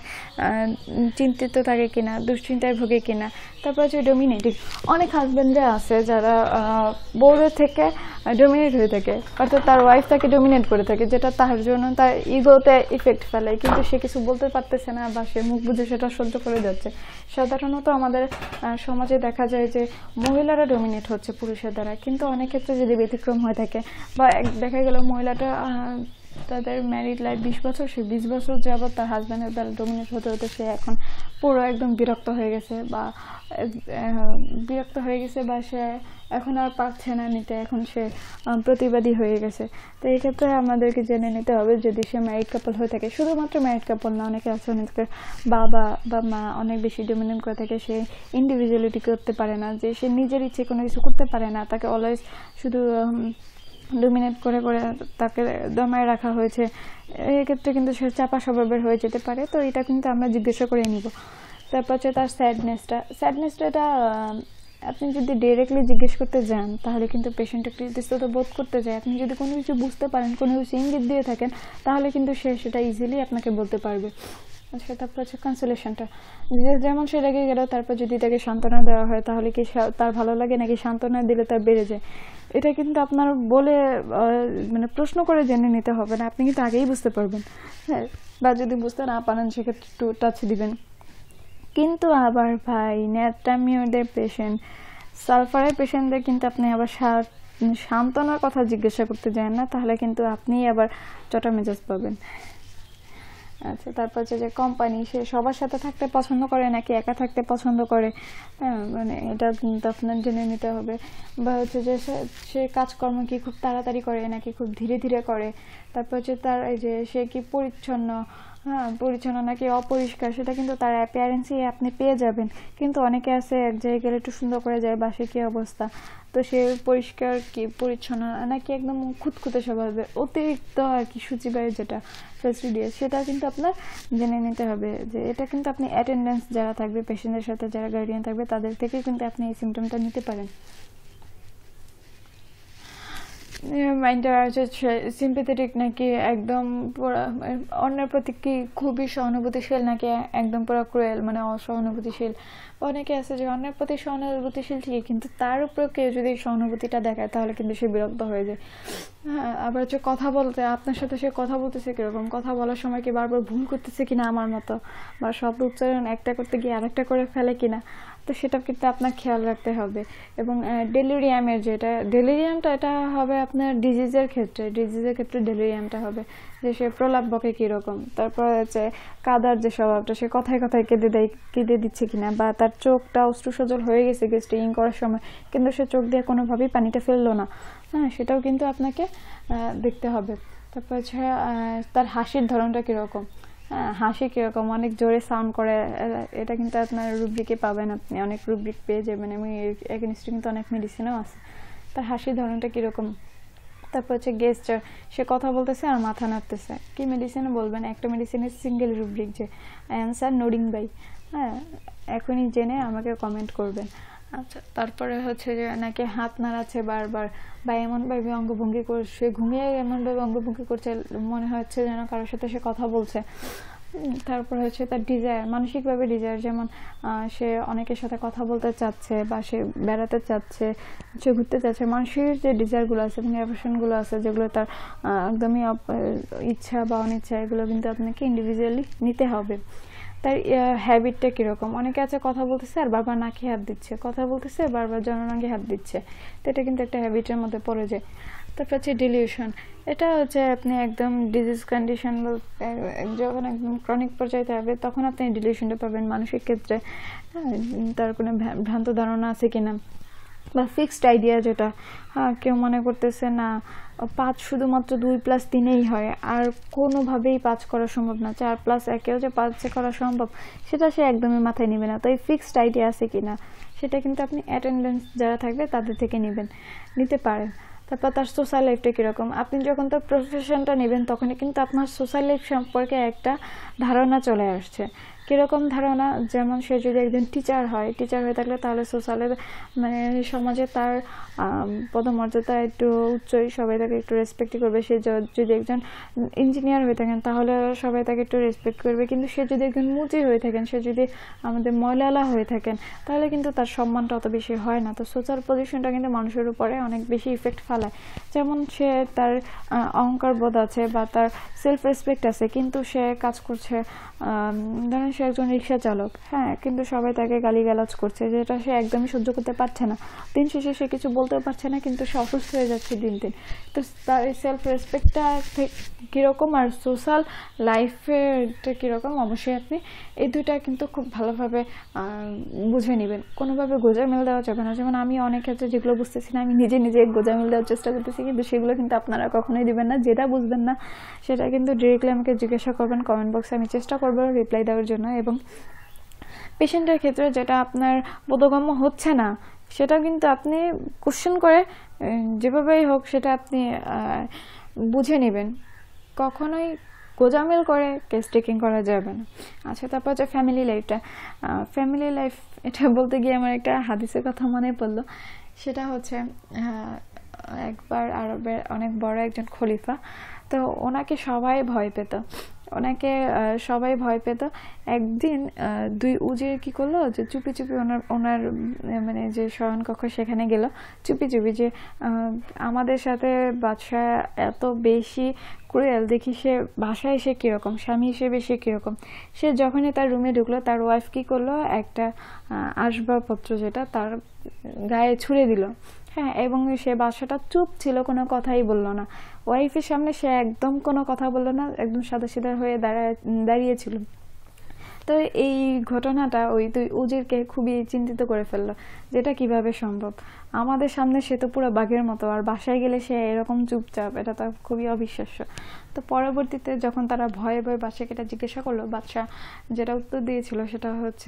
চিন্তিত থাকে কিনা, দুশ্চিন্তায় ভোগে কিনা। তারপর হচ্ছে ডোমিনেটিং। অনেক হাজব্যান্ডরা আছে যারা বউয়ের থেকে ডোমিনেট হয়ে থাকে, অর্থাৎ তার ওয়াইফ তাকে ডোমিনেট করে থাকে, যেটা তার জন্য তার ইগোতে ইফেক্ট ফেলে, কিন্তু সে কিছু বলতে পারতেছে না, বা সে মুখ বুঝে সেটা সহ্য করে যাচ্ছে। সাধারণত আমাদের সমাজে দেখা যায় যে মহিলারা ডোমিনেট হচ্ছে পুরুষের দ্বারা, কিন্তু অনেক ক্ষেত্রে যদি ব্যতিক্রম হয়ে থাকে, বা দেখা গেল মহিলাটা তাদের ম্যারিড লাইফ বিশ বছর, সে বিশ বছর যাবত তার হাজব্যান্ডের দ্বারা ডোমিনেট হতে হতে সে এখন পুরো একদম বিরক্ত হয়ে গেছে, বা বিরক্ত হয়ে গেছে বা সে এখন আর পারছে না নিতে, এখন সে প্রতিবাদী হয়ে গেছে। তো এই ক্ষেত্রে আমাদেরকে জেনে নিতে হবে, যদি সে ম্যারিড কাপল হয়ে থাকে, শুধুমাত্র ম্যারিড কাপল না, অনেকে আছে অনেকে বাবা বা মা অনেক বেশি ডোমিনেট করে থাকে, সে ইন্ডিভিজুয়ালিটি করতে পারে না, যে সে নিজের ইচ্ছে কোনো কিছু করতে পারে না, তাকে অলওয়েজ শুধু ডোমিনেট করে করে তাকে দমায় রাখা হয়েছে। এক্ষেত্রে কিন্তু সে চাপা স্বভাবের হয়ে যেতে পারে। তো এটা কিন্তু আমরা জিজ্ঞাসা করে নিব। তারপর হচ্ছে তার স্যাডনেসটা। স্যাডনেসটা এটা আপনি যদি ডিরেক্টলি জিজ্ঞেস করতে যান, তাহলে কিন্তু পেশেন্ট একটু ইতস্তত বোধ করতে যায়। আপনি যদি কোনো কিছু বুঝতে পারেন, কোনো কিছু ইঙ্গিত দিয়ে থাকেন, তাহলে কিন্তু সে সেটা ইজিলি আপনাকে বলতে পারবে। আচ্ছা, তারপর হচ্ছে কনসোলেশনটা। যেমন সে রেগে গেল, তারপর যদি তাকে সান্ত্বনা দেওয়া হয়, তাহলে কি তার ভালো লাগে, নাকি সান্ত্বনা দিলে তার বেড়ে যায়? এটা কিন্তু আপনার বলে মানে প্রশ্ন করে জেনে নিতে হবে না, আপনি কিন্তু আগেই বুঝতে পারবেন। হ্যাঁ, বা যদি বুঝতে না পারেন সেক্ষেত্রে একটু টাচ দিবেন। কিন্তু আবার ভাই ন্যাট্রামিওদের পেশেন্ট, সালফারের পেশেন্টদের কিন্তু আপনি আবার সান্ত্বনার কথা জিজ্ঞাসা করতে যান না, তাহলে কিন্তু আপনি আবার চটা মেজাজ পাবেন। আচ্ছা, তারপর হচ্ছে যে কোম্পানি, সে সবার সাথে থাকতে পছন্দ করে নাকি একা থাকতে পছন্দ করে, হ্যাঁ, মানে এটা কিন্তু আপনার জেনে নিতে হবে। বা হচ্ছে যে সে কাজকর্ম কি খুব তাড়াতাড়ি করে নাকি খুব ধীরে ধীরে করে। তারপর হচ্ছে তার এই যে সে কি পরিচ্ছন্ন, হ্যাঁ, পরিচ্ছন্ন নাকি অপরিষ্কার সেটা কিন্তু তার অ্যাপিয়ারেন্সই আপনি পেয়ে যাবেন। কিন্তু অনেকে আছে এক জায়গায় গেলে একটু সুন্দর করে যায়, বাসে কি অবস্থা, তো সে পরিষ্কার কি পরিচ্ছন্ন নাকি একদম খুঁতখুঁতে স্বভাবের, অতিরিক্ত আর কি সূচিবাড়ি যেটা ফেস্টিডিয়াস, সেটা কিন্তু আপনার জেনে নিতে হবে যে এটা কিন্তু আপনি অ্যাটেন্ডেন্স যারা থাকবে, পেশেন্টের সাথে যারা গার্ডিয়ান থাকবে তাদের থেকেই কিন্তু আপনি এই সিমটমটা নিতে পারেন। মাইন্ডটা হচ্ছে সিম্পাথেটিক নাকি একদম পুরা অন্যের প্রতি কি খুবই সহানুভূতিশীল নাকি একদম পুরো ক্রুয়েল মানে অসহানুভূতিশীল। অনেকে আছে যে অন্যের প্রতি সহানুভূতিশীল ঠিকই, কিন্তু তার উপরেও কেউ যদি সহানুভূতিটা দেখায় তাহলে কিন্তু সে বিরক্ত হয়ে যায়। হ্যাঁ, আবার হচ্ছে কথা বলতে, আপনার সাথে সে কথা বলতেছে কিরকম, কথা বলার সময় কি বারবার ভুল করতেছে কিনা আমার মতো, বা শব্দ উচ্চারণ একটা করতে গিয়ে আরেকটা করে ফেলে কিনা, তো সেটা কিন্তু আপনার খেয়াল রাখতে হবে। এবং ডেলিরিয়ামের যেটা ডেলিরিয়ামটা এটা হবে আপনার ডিজিজের ক্ষেত্রে, ডিজিজের ক্ষেত্রে ডেলিরিয়ামটা হবে যে সে প্রলাপ বকে কীরকম, তারপর হচ্ছে কাদার যে স্বভাবটা, সে কথায় কথায় কেঁদে দেয় কেঁদে দিচ্ছে কিনা, বা তার চোখটা অশ্রু সজল হয়ে গেছে গেস্টিং করার সময় কিন্তু সে চোখ দিয়ে কোনোভাবেই পানিটা ফেললো না, হ্যাঁ সেটাও কিন্তু আপনাকে দেখতে হবে। তারপর হচ্ছে তার হাসির ধরনটা কীরকম, হাসি কীরকম, অনেক জোরে সাউন্ড করে, এটা কিন্তু আপনার রুব্রিকে পাবেন, আপনি অনেক রুব্রিক পেয়ে যাবেন এবং এগেনস্টে কিন্তু অনেক মেডিসিনও আছে। তার হাসির ধরনটা কীরকম, তারপর হচ্ছে গেস্টার, সে কথা বলতেছে আর মাথা নাড়তেছে, কি মেডিসিনে বলবেন, একটা মেডিসিনের সিঙ্গেল রুব্রিক যে অ্যান্সার নোডিং বাই, হ্যাঁ এখনই জেনে আমাকে কমেন্ট করবেন। আচ্ছা, তারপরে হচ্ছে যে নাকি হাত নাড়াচ্ছে বারবার, বা এমনভাবে অঙ্গভঙ্গি করছে, ঘুমিয়ে এমনভাবে অঙ্গভঙ্গি করছে মনে হচ্ছে যেন কারোর সাথে সে কথা বলছে। তারপর হচ্ছে তার ডিজায়ার, মানসিকভাবে ডিজায়ার, যেমন সে অনেকের সাথে কথা বলতে চাচ্ছে, বা সে বেড়াতে চাচ্ছে, সে ঘুরতে চাচ্ছে, মানুষের যে ডিজায়ারগুলো আছে এবং অ্যাভারশনগুলো আছে যেগুলো তার একদমই ইচ্ছা বা অনিচ্ছা, এগুলো কিন্তু আপনাকে ইন্ডিভিজুয়ালি নিতে হবে। তার হ্যাবিটটা কীরকম, অনেকে আছে কথা বলতেছে আর বারবার নাকে হাত দিচ্ছে, কথা বলতেছে বারবার জননাঙ্গে হাত দিচ্ছে, তো এটা কিন্তু একটা হ্যাবিটের মধ্যে পড়ে যায়। তারপর হচ্ছে ডিলিউশন, এটা হচ্ছে আপনি একদম ডিজিজ কন্ডিশন যখন একদম ক্রনিক পর্যায়ে হবে তখন আপনি ডিলিউশনটা পাবেন মানসিক ক্ষেত্রে, তার কোনো ভ্রান্ত ধারণা আছে কিনা, বা ফিক্সড আইডিয়া যেটা, হ্যাঁ কেউ মনে করতেছে না পাঁচ শুধুমাত্র দুই প্লাস তিনেই হয়, আর কোনোভাবেই পাঁচ করা সম্ভব না, চার প্লাস একেও যে পাঁচে করা সম্ভব সেটা সে একদমই মাথায় নেবে না। তো এই ফিক্সড আইডিয়া আছে কিনা সেটা কিন্তু আপনি অ্যাটেন্ডেন্স যারা থাকবে তাদের থেকে নেবেন, নিতে পারেন। তারপর তার সোশ্যাল লাইফটা কীরকম, আপনি যখন তার প্রফেশনটা নেবেন তখনই কিন্তু আপনার সোশ্যাল লাইফ সম্পর্কে একটা ধারণা চলে আসছে। কীরকম ধারণা, যেমন সে যদি একজন টিচার হয়, টিচার হয়ে থাকলে তাহলে সোশ্যালে মানে সমাজে তার পদমর্যাদা একটু উচ্চই, সবাই তাকে একটু রেসপেক্ট করবে। সে যদি একজন ইঞ্জিনিয়ার হয়ে থাকেন তাহলে সবাই তাকে একটু রেসপেক্ট করবে, কিন্তু সে যদি একজন মুচি হয়ে থাকেন, সে যদি আমাদের ময়লালা হয়ে থাকেন তাহলে কিন্তু তার সম্মানটা অত বেশি হয় না। তো সোশ্যাল পজিশনটা কিন্তু মানুষের উপরে অনেক বেশি ইফেক্ট ফেলায়। যেমন সে তার অহংকার বোধ আছে বা তার সেলফ রেসপেক্ট আছে, কিন্তু সে কাজ করছে, ধরেন সে একজন রিক্সা চালক, হ্যাঁ কিন্তু সবাই তাকে গালিগালাজ করছে, যেটা সে একদমই সহ্য করতে পারছে না, দিন শেষে সে কিছু বলতেও পারছে না, কিন্তু সে অসুস্থ হয়ে যাচ্ছে দিন দিন। তো তার এই সেলফ রেসপেক্টটা কীরকম আর সোশ্যাল লাইফেটা কীরকম, অবশ্যই আপনি এই দুইটা কিন্তু খুব ভালোভাবে বুঝে নেবেন, কোনোভাবে গোঁজামিল দেওয়া যাবে না। যেমন আমি অনেক ক্ষেত্রে যেগুলো বুঝতেছি না আমি নিজে নিজে গোঁজামিল দেওয়ার চেষ্টা করতেছি, কিন্তু সেগুলো কিন্তু আপনারা কখনোই দিবেন না। যেটা বুঝবেন না সেটা কিন্তু ডিরেক্টলি আমাকে জিজ্ঞাসা করবেন কমেন্ট বক্সে, আমি চেষ্টা করবো রিপ্লাই দেওয়ার জন্য। এবং পেশেন্টের ক্ষেত্রে যেটা আপনার বোধগম্য হচ্ছে না সেটা কিন্তু আপনি কোশ্চেন করে যেভাবেই হোক সেটা আপনি বুঝে নেবেন, কখনোই গোজামিল করে কেস টেকিং করা যাবে না। আচ্ছা, তারপর হচ্ছে ফ্যামিলি লাইফটা, ফ্যামিলি লাইফ এটা বলতে গিয়ে আমার একটা হাদিসের কথা মনে পড়লো। সেটা হচ্ছে একবার আরবের অনেক বড় একজন খলিফা, তো ওনাকে সবাই ভয় পেত, ওনাকে সবাই ভয় পেত। একদিন দুই উজির কি করলো যে চুপি চুপি ওনার ওনার মানে যে শয়নকক্ষ সেখানে গেল চুপি চুপি, যে আমাদের সাথে বাদশাহ এত বেশি ক্রুয়েল, দেখি সে বাসায় সে কীরকম, স্বামী হিসেবে সে কীরকম। সে যখনই তার রুমে ঢুকলো তার ওয়াইফ কী করলো, একটা আসবাবপত্র যেটা তার গায়ে ছুঁড়ে দিল, হ্যাঁ, এবং সে বাসাটা চুপ ছিল, কোনো কথাই বললো না। ওয়াইফের সামনে সে একদম কোনো কথা বললো না, একদম সাদা সিধা হয়ে দাঁড়ায় দাঁড়িয়েছিল। তো এই ঘটনাটা ওই দুই উজিরকে খুবই চিন্তিত করে ফেললো, যেটা কিভাবে সম্ভব, আমাদের সামনে সে তো পুরো বাঘের মতো, আর বাসায় গেলে সে এরকম চুপচাপ, এটা তো খুবই অবিশ্বাস্য। তো পরবর্তীতে যখন তারা ভয়ে ভয়ে বাদশাকে এটা জিজ্ঞাসা করলো, বাদশাহ যেটা উত্তর দিয়েছিল সেটা হচ্ছে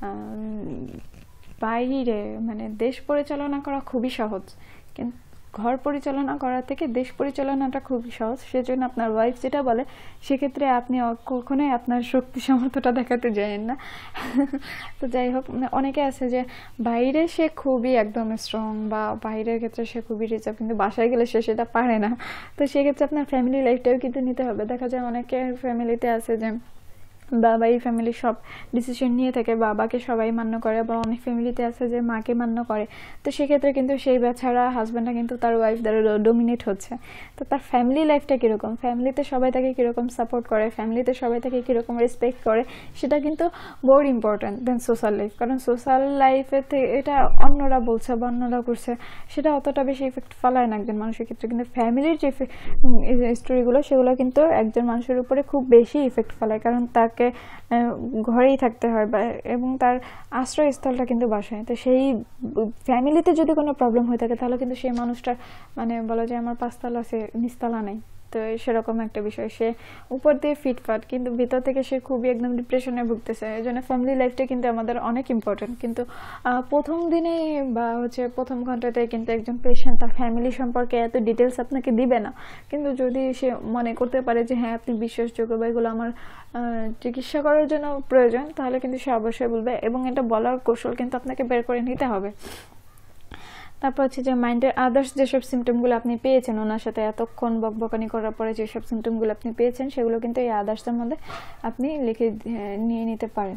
বাইরে মানে দেশ পরিচালনা করা খুবই সহজ, কিন্তু ঘর পরিচালনা করা থেকে দেশ পরিচালনাটা খুবই সহজ। সেজন্য আপনার ওয়াইফ যেটা বলে সেক্ষেত্রে আপনি কখনোই আপনার শক্তি সামর্থ্যটা দেখাতে যাবেন না। তো যাই হোক, অনেকে আছে যে বাইরে সে খুবই একদম স্ট্রং বা বাইরের ক্ষেত্রে সে খুবই রিজার্ভ, কিন্তু বাসায় গেলে সে সেটা পারে না। তো সেক্ষেত্রে আপনার ফ্যামিলি লাইফটাও কিন্তু নিতে হবে। দেখা যায় অনেকের ফ্যামিলিতে আছে যে বাবা এই ফ্যামিলির সব ডিসিশন নিয়ে থাকে, বাবাকে সবাই মান্য করে, আবার অনেক ফ্যামিলিতে আছে যে মাকে মান্য করে। তো সেক্ষেত্রে কিন্তু সেই বেচারা হাজব্যান্ডটা কিন্তু তার ওয়াইফ দ্বারা ডোমিনেট হচ্ছে। তো তার ফ্যামিলি লাইফটা কীরকম, ফ্যামিলিতে সবাই তাকে কীরকম সাপোর্ট করে, ফ্যামিলিতে সবাই তাকে কীরকম রেসপেক্ট করে, সেটা কিন্তু more important than social life. কারণ সোশ্যাল লাইফে এটা অন্যরা বলছে বা অন্যরা করছে, সেটা অতটা বেশি ইফেক্ট ফেলায় না একজন মানুষের ক্ষেত্রে, কিন্তু ফ্যামিলির যে স্টোরিগুলো সেগুলো কিন্তু একজন মানুষের উপরে খুব বেশি ইফেক্ট ফেলায়। কারণ তাকে ঘরেই থাকতে হয় বা এবং তার আশ্রয়স্থলটা কিন্তু বাসায়। তো সেই ফ্যামিলিতে যদি কোনো প্রবলেম হয়ে থাকে তাহলে কিন্তু সেই মানুষটার মানে বলা যায় আমার পাঁচতলা আছে নিচতলা নেই। তো সেরকম একটা বিষয়, সে উপর দিয়ে ফিটফাট কিন্তু ভিতর থেকে সে খুবই একদম ডিপ্রেশনে ভুগতেছে। এই জন্য ফ্যামিলি লাইফটা কিন্তু আমাদের অনেক ইম্পর্টেন্ট। কিন্তু প্রথম দিনে বা হচ্ছে প্রথম ঘন্টাতে কিন্তু একজন পেশেন্ট তার ফ্যামিলি সম্পর্কে এত ডিটেলস আপনাকে দিবে না, কিন্তু যদি সে মনে করতে পারে যে হ্যাঁ আপনি বিশ্বাসযোগ্য বা এগুলো আমার চিকিৎসা করার জন্য প্রয়োজন, তাহলে কিন্তু সে অবশ্যই বলবে, এবং এটা বলার কৌশল কিন্তু আপনাকে বের করে নিতে হবে। তারপর হচ্ছে যে মাইন্ডের আদার্স যেসব সিমটমগুলো আপনি পেয়েছেন ওনার সাথে এতক্ষণ বকবকানি করার পরে যেসব সিমটমগুলো আপনি পেয়েছেন সেগুলো কিন্তু এই আদার্সের মধ্যে আপনি লিখে নিয়ে নিতে পারেন।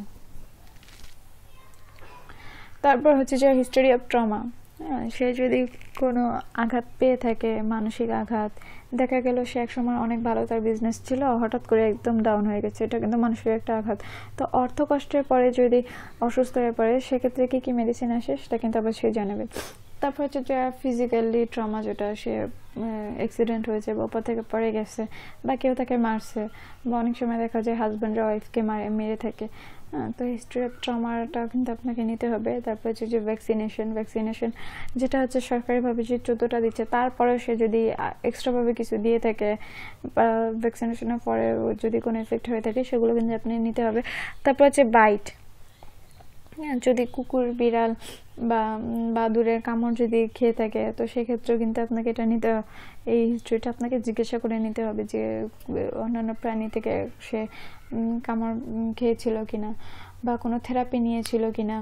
তারপর হচ্ছে যে হিস্টোরি অফ ট্রমা, সে যদি কোনো আঘাত পেয়ে থাকে, মানসিক আঘাত, দেখা গেল সে একসময় অনেক ভালো তার বিজনেস ছিল, হঠাৎ করে একদম ডাউন হয়ে গেছে, এটা কিন্তু মানসিক একটা আঘাত। তো অর্থ কষ্টের পরে যদি অসুস্থ হয়ে পড়ে সেক্ষেত্রে কি কি মেডিসিন আসে সেটা কিন্তু আবার সে জানাবে। তারপর হচ্ছে যে ফিজিক্যালি ট্রমা, যেটা সে অ্যাক্সিডেন্ট হয়েছে বা উপর থেকে পড়ে গেছে বা কেউ তাকে মারছে, বা অনেক সময় দেখা যায় হাজব্যান্ডরা ওয়াইফকে মারে মেরে থাকে। হ্যাঁ, তো হিস্ট্রি অফ ট্রমাটা কিন্তু আপনাকে নিতে হবে। তারপর হচ্ছে যে ভ্যাকসিনেশন, ভ্যাকসিনেশন যেটা হচ্ছে সরকারিভাবে যে চোদ্দোটা দিচ্ছে, তারপরেও সে যদি এক্সট্রাভাবে কিছু দিয়ে থাকে বা ভ্যাকসিনেশনের পরে যদি কোনো এফেক্ট হয়ে থাকে সেগুলো কিন্তু আপনি নিতে হবে। তারপর হচ্ছে বাইট, যদি কুকুর, বিড়াল বা বাদুড়ের কামড় যদি খেয়ে থাকে তো সেক্ষেত্রেও কিন্তু আপনাকে এটা নিতে, এই হিস্ট্রিটা আপনাকে জিজ্ঞাসা করে নিতে হবে যে অন্যান্য প্রাণী থেকে সে কামড় খেয়েছিল কিনা বা কোনো থেরাপি নিয়েছিল কিনা।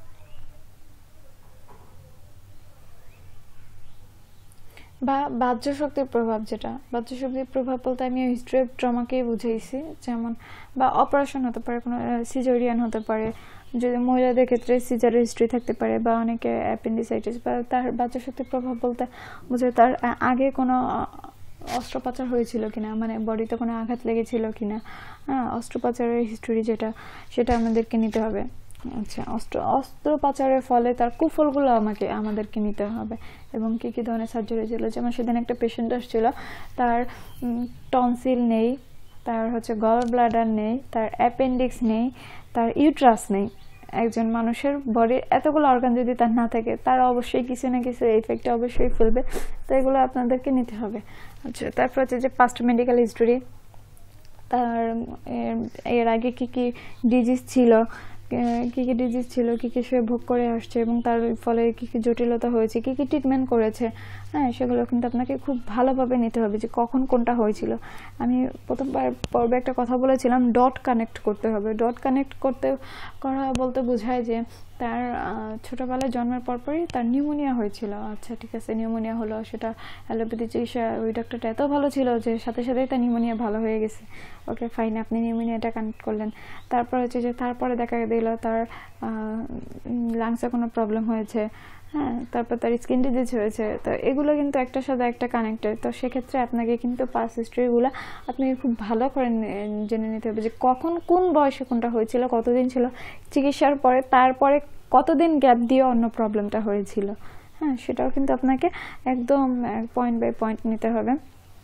বা বাহ্য শক্তির প্রভাব, যেটা বাহ্য শক্তির প্রভাব বলতে আমি হিস্ট্রি অফ ট্রমাকেই বুঝাইছি, যেমন বা অপারেশন হতে পারে, কোনো সিজারিয়ান হতে পারে, যদি মহিলাদের ক্ষেত্রে সিজারের হিস্ট্রি থাকতে পারে, বা অনেকে অ্যাপেন্ডিসাইটিস, বা তার বাহ্য শক্তির প্রভাব বলতে বুঝে তার আগে কোনো অস্ত্রোপচার হয়েছিল কিনা, মানে বডিতে কোনো আঘাত লেগেছিল কিনা। হ্যাঁ, অস্ত্রোপচারের হিস্ট্রি যেটা সেটা আমাদেরকে নিতে হবে। আচ্ছা, অস্ত্র অস্ত্রোপচারের ফলে তার কুফলগুলো আমাকে আমাদেরকে নিতে হবে, এবং কী কী ধরনের সার্জারি ছিল। যেমন সেদিন একটা পেশেন্ট আসছিল, তার টনসিল নেই, তার হচ্ছে গল ব্লাডার নেই, তার অ্যাপেন্ডিক্স নেই, তার ইউট্রাস নেই। একজন মানুষের বডির এতগুলো অর্গান যদি তার না থাকে, তার অবশ্যই কিছু না কিছু এফেক্ট অবশ্যই ফেলবে। তো এগুলো আপনাদেরকে নিতে হবে। আচ্ছা, তারপর হচ্ছে যে পাস্ট মেডিকেল হিস্টোরি, তার এর আগে কি কি ডিজিজ ছিল, কী কী ডিজিজ ছিল, কী কী সে ভোগ করে আসছে, এবং তার ফলে কী কী জটিলতা হয়েছে, কী কী ট্রিটমেন্ট করেছে। হ্যাঁ, সেগুলো কিন্তু আপনাকে খুব ভালোভাবে নিতে হবে যে কখন কোনটা হয়েছিল। আমি প্রথম পর্বে একটা কথা বলেছিলাম, ডট কানেক্ট করতে হবে। ডট কানেক্ট করতে করা বলতে বোঝায় যে তার ছোটোবেলায় জন্মের পরপরই তার নিউমোনিয়া হয়েছিল। আচ্ছা ঠিক আছে, নিউমোনিয়া হলো, সেটা অ্যালোপ্যাথি চিকিৎসা ওই ডাক্তারটা এত ভালো ছিল যে সাথে সাথেই তার নিউমোনিয়া ভালো হয়ে গেছে। ওকে ফাইন, আপনি নিউমোনিয়াটা কানেক্ট করলেন। তারপর হচ্ছে যে তারপরে দেখা দিল তার লাংসে কোনো প্রবলেম হয়েছে। হ্যাঁ, তারপর তার স্কিন ডিজিজ হয়েছে। তো এগুলো কিন্তু একটার সাথে একটা কানেক্টেড। তো সেক্ষেত্রে আপনাকে কিন্তু পাস হিস্ট্রিগুলো আপনাকে খুব ভালো করে জেনে নিতে হবে যে কখন কোন বয়সে কোনটা হয়েছিল, কতদিন ছিল, চিকিৎসার পরে তারপরে কতদিন গ্যাপ দিয়ে অন্য প্রবলেমটা হয়েছিল। হ্যাঁ, সেটাও কিন্তু আপনাকে একদম পয়েন্ট বাই পয়েন্ট নিতে হবে।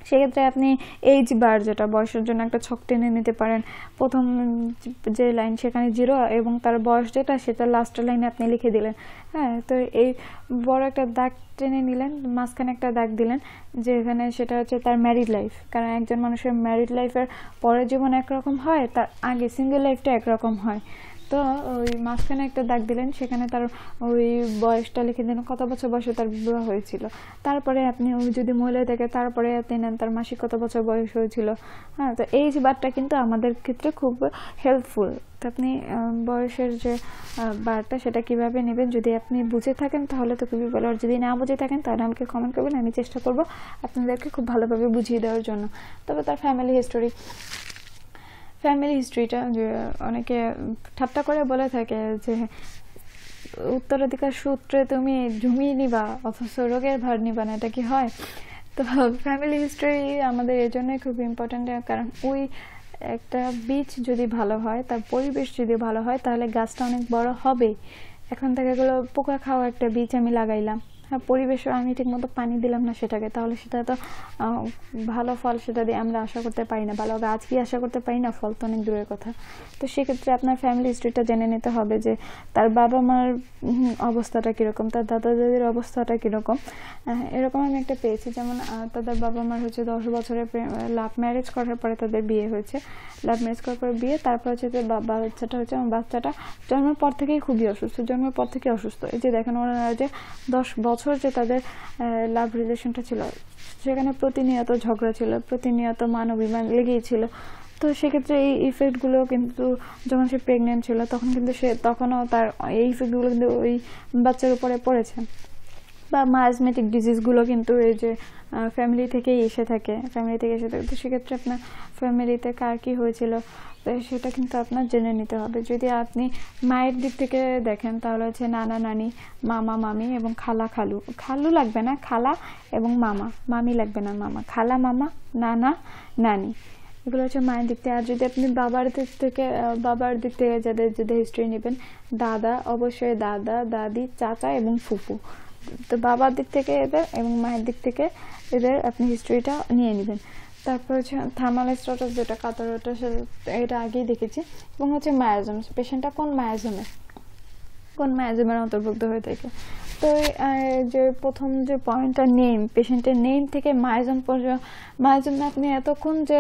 সেক্ষেত্রে আপনি এইজ বার, যেটা বয়সের জন্য একটা ছক টেনে নিতে পারেন। প্রথম যে লাইন সেখানে জিরো এবং তার বয়স যেটা সেটা লাস্টের লাইনে আপনি লিখে দিলেন। হ্যাঁ, তো এই বড় একটা দাগ টেনে নিলেন, মাঝখানে একটা দাগ দিলেন যে এখানে সেটা হচ্ছে তার ম্যারিড লাইফ। কারণ একজন মানুষের ম্যারিড লাইফের পরের জীবন একরকম হয়, তার আগে সিঙ্গেল লাইফটা একরকম হয়। তো ওই মাঝখানে একটা দাগ দিলেন, সেখানে তার ওই বয়সটা লিখে দিলেন, কত বছর বয়সে তার বিবাহ হয়েছিল। তারপরে আপনি ওই যদি মহিলা থাকে তারপরে আপনি নেন তার মাসিক কত বছর বয়স হয়েছিল। হ্যাঁ, তো এই যে বারটা কিন্তু আমাদের ক্ষেত্রে খুব হেল্পফুল। তো আপনি বয়সের যে বারটা সেটা কিভাবে নেবেন, যদি আপনি বুঝে থাকেন তাহলে তো খুবই ভালো, আর যদি না বুঝে থাকেন তাহলে আমাকে কমেন্ট করবেন, আমি চেষ্টা করব আপনাদেরকে খুব ভালোভাবে বুঝিয়ে দেওয়ার জন্য। তবে তার ফ্যামিলি হিস্টোরি ফ্যামিলি হিস্ট্রিটা যে অনেকে ঠাট্টা করে বলে থাকে যে উত্তরাধিকার সূত্রে তুমি জমিয়ে নিবা অথচ রোগের ভার নিবা না, এটা কি হয়? তো ফ্যামিলি হিস্ট্রি আমাদের এই জন্যই খুব ইম্পর্টেন্ট, কারণ ওই একটা বীজ যদি ভালো হয়, তার পরিবেশ যদি ভালো হয়, তাহলে গাছটা অনেক বড় হবে। এখন থেকে গেলো পোকা খাওয়া একটা বীজ আমি লাগাইলাম, হ্যাঁ, পরিবেশও আমি ঠিক মতো পানি দিলাম না সেটাকে, তাহলে সেটা তো ভালো ফল সেটা দিয়ে আমরা আশা করতে পারি না, ভালো গাছ কি আশা করতে পারি না, ফল তো অনেক দূরের কথা। তো সেক্ষেত্রে আপনার ফ্যামিলি হিস্ট্রিটা জেনে নিতে হবে যে তার বাবা মার অবস্থাটা কীরকম, তার দাদা দাদির অবস্থাটা কীরকম। এরকম আমি একটা পেয়েছি, যেমন তাদের বাবা মার হচ্ছে দশ বছরের লাভ ম্যারেজ করার পরে তাদের বিয়ে হয়েছে, লাভ ম্যারেজ করার পরে বিয়ে, তারপর হচ্ছে যে বাচ্চাটা হচ্ছে আমার বাচ্চাটা জন্মের পর থেকেই খুবই অসুস্থ, জন্মের পর থেকে অসুস্থ। এই যে দেখেন ওনারা যে দশ বছর যে তাদের লাভ রিলেশনটা ছিল, সেখানে প্রতিনিয়ত ঝগড়া ছিল, প্রতিনিয়ত মান অভিমান লেগেই ছিল। তো সেক্ষেত্রে এই ইফেক্টগুলো কিন্তু যখন সে প্রেগনেন্ট ছিল তখন কিন্তু সে তখনও তার এই ইফেক্টগুলো কিন্তু ওই বাচ্চার উপরে পড়েছে। বা মায়াজমেটিক ডিজিজগুলো কিন্তু এই যে ফ্যামিলি থেকেই এসে থাকে, ফ্যামিলি থেকে এসে থাকে। তো সেক্ষেত্রে আপনার ফ্যামিলিতে কার কী হয়েছিল সেটা কিন্তু আপনার জেনে নিতে হবে। যদি আপনি মায়ের দিক থেকে দেখেন তাহলে হচ্ছে নানা নানি, মামা মামি এবং খালা খালু, খালু লাগবে না, খালা এবং মামা, মামি লাগবে না, মামা, খালা মামা, নানা নানি, এগুলো হচ্ছে মায়ের দিক থেকে। আর যদি আপনি বাবার দিক থেকে বাবার দিক থেকে যাদের যদি হিস্ট্রি নেবেন, দাদা, অবশ্যই দাদা দাদি, চাচা এবং ফুফু। তো বাবার দিক থেকে এদের এবং মায়ের দিক থেকে এদের আপনি হিস্ট্রিটা নিয়ে নেবেন। তারপর হচ্ছে থার্মাল স্ট্যাটাস, যেটা কাতরটা, এটা আগেই দেখেছি। এবং হচ্ছে মায়াজম, পেশেন্টটা কোন মায়াজমের কোন মায়াজমের অন্তর্ভুক্ত হয়ে থাকে। তো যে প্রথম যে পয়েন্টটা নেম, পেশেন্টের নেম থেকে মায়াজম পর্যন্ত, মায়াজম আপনি এতক্ষণ যে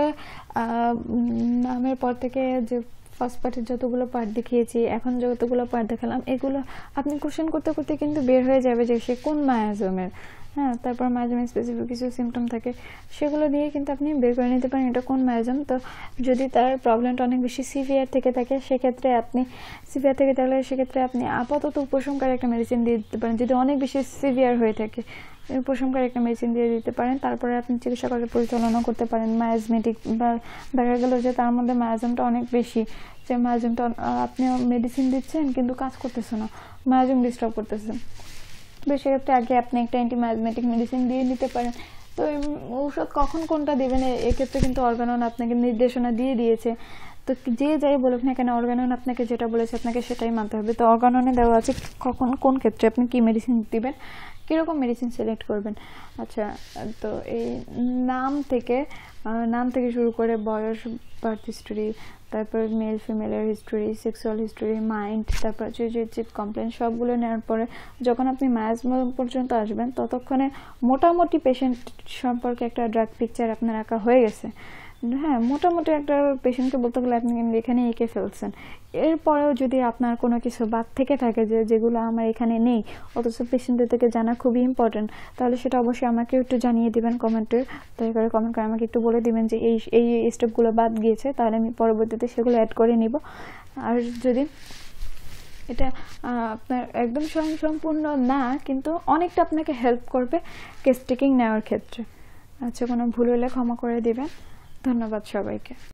নামের পর থেকে যে ফার্স্ট পার্টের যতগুলো পার্ট দেখিয়েছি, এখন যতগুলো পার্ট দেখালাম, এগুলো আপনি কোশ্চেন করতে করতে কিন্তু বের হয়ে যাবে যে সে কোন মায়াজমের। হ্যাঁ, তারপর মায়াজমের স্পেসিফিক কিছু সিমটম থাকে, সেগুলো দিয়ে কিন্তু আপনি বের করে নিতে পারেন এটা কোন মায়াজম। তো যদি তার প্রবলেমটা অনেক বেশি সিভিয়ার থেকে থাকে, সেক্ষেত্রে আপনি সিভিয়ার থেকে থাকলে সেক্ষেত্রে আপনি আপাতত উপশমকারী একটা মেডিসিন দিয়ে দিতে পারেন। যদি অনেক বেশি সিভিয়ার হয়ে থাকে, উপশমকারী একটা মেডিসিন দিয়ে দিতে পারেন। তারপরে আপনি চিকিৎসা করে পরিচালনা করতে পারেন। মায়াজমেটিক বা দেখা গেল যে তার মধ্যে মায়াজমটা অনেক বেশি, যে মায়াজমটা আপনি মেডিসিন দিচ্ছেন কিন্তু কাজ করতেছে না, মায়াজম ডিস্টার্ব করতেছে, তো সেক্ষেত্রে আগে আপনি একটা অ্যান্টিমায়াজমেটিক মেডিসিন দিয়ে নিতে পারেন। তো ঔষধ কখন কোনটা দেবেন এক্ষেত্রে কিন্তু অর্গানন আপনাকে নির্দেশনা দিয়ে দিয়েছে। তো যে যাই বলুক না কেন, অর্গানন আপনাকে যেটা বলেছে আপনাকে সেটাই মানতে হবে। তো অর্গাননে দেওয়া আছে কখন কোন ক্ষেত্রে আপনি কি মেডিসিন দিবেন, কীরকম মেডিসিন সিলেক্ট করবেন। আচ্ছা, তো এই নাম থেকে নাম থেকে শুরু করে বয়স, বার্থ হিস্টোরি, তারপর মেল ফিমেলের হিস্টোরি, সেক্সুয়াল হিস্টোরি, মাইন্ড, তারপর হচ্ছে যে চিপ কমপ্লেন, সবগুলো নেওয়ার পরে যখন আপনি মায়াজম পর্যন্ত আসবেন ততক্ষণে মোটামুটি পেশেন্ট সম্পর্কে একটা ড্রাগ পিকচার আপনার আঁকা হয়ে গেছে। হ্যাঁ, মোটামুটি একটা পেশেন্টকে বলতে গেলে আপনি এখানে এঁকে ফেলছেন। এরপরেও যদি আপনার কোনো কিছু বাদ থেকে থাকে যে যেগুলো আমার এখানে নেই, অথচ পেশেন্টদের থেকে জানা খুবই ইম্পর্টেন্ট, তাহলে সেটা অবশ্যই আমাকে একটু জানিয়ে দিবেন কমেন্টে। দয়া করে কমেন্ট করে আমাকে একটু বলে দিবেন যে এই এই স্টেপগুলো বাদ গিয়েছে, তাহলে আমি পরবর্তীতে সেগুলো অ্যাড করে নিব। আর যদি এটা আপনার একদম স্বয়ংসম্পূর্ণ না, কিন্তু অনেকটা আপনাকে হেল্প করবে কেস টেকিং নেওয়ার ক্ষেত্রে। আচ্ছা, কোনো ভুল হলে ক্ষমা করে দিবেন। ধন্যবাদ সবাইকে।